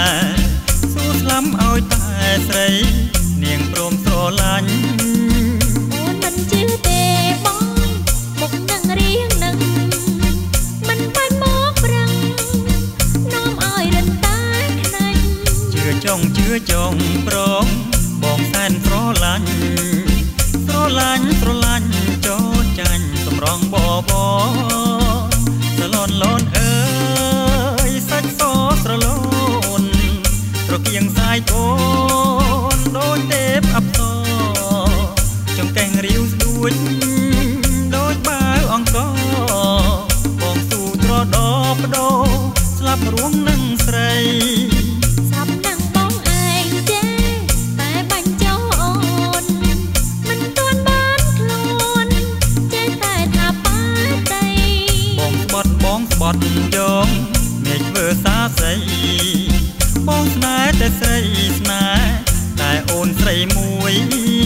សួរស្លាប់ឲ្យតែស្រីនាងព្រមស្រឡាញ់អូនមិនជឿទេបងមុខនឹងរៀងនឹងមិនបាច់មកប្រឹងនាំឲ្យរិនតែខ្នាញ់ជឿចង់ព្រមបងសែនស្រឡាញ់ចូលចាញ់សម្រងបបស្រលន់លន់អើយសាច់សស្រលូនត្រកៀងសាយកូនដូចទេពអប្សរចង្កេះរាវស្ដួចដូចបាវអង្គរបងស៊ូត្រដោបដោស្លាប់រួមនឹងស្រីស្រាប់នឹងបងឯងទេតែបាញ់ចោលអូនមិនទាន់បានខ្លួនចេះតែថាប៉ាតីបងស្បត់យកមេឃធ្វើសាស័យបងស្នេហ៍តែស្រីស្នេហ៍តែអូនស្រីមួយ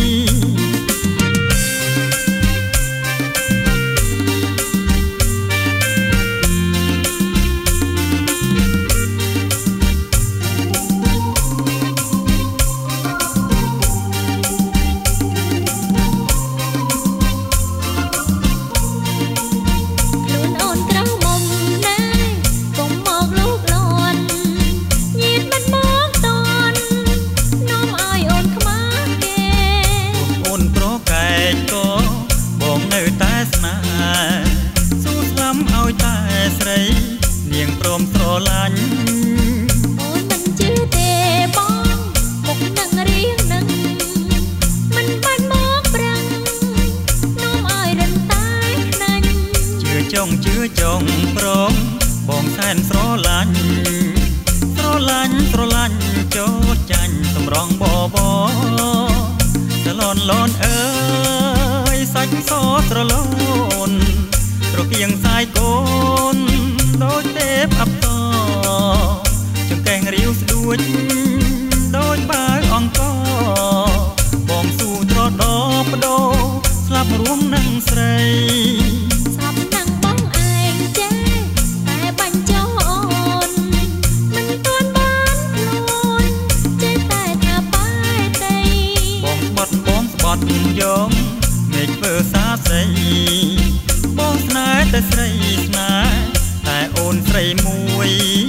ស្រីនាងព្រមស្រឡាញ់អូនមិនជឿទេបងមុខនឹងរៀងនឹងមិនបាច់មកប្រឹងនាំឲ្យរិនតែខ្នាញ់ជឿចង់ព្រមបងសែនស្រឡាញ់ចូលចាញ់សម្រងបបស្រលន់លន់អើយសាច់សស្រលូនត្រកៀងសាយកូនដូចទេពអប្សរចង្កេះរាវស្ដួចដូចបាវអង្គរបងស៊ូត្រដោបដោស្លាប់រួមនឹងស្រីស្រាប់នឹងបងឯងចេះតែបាញ់ចោលអូនមិនទាន់បានខ្លួនចេះតែថាប៉ែតីបងស្បត់យកមេឃធ្វើសាស័យបងស្នេហ៍តែស្រីស្នេហ៍តែអូនស្រីមួយ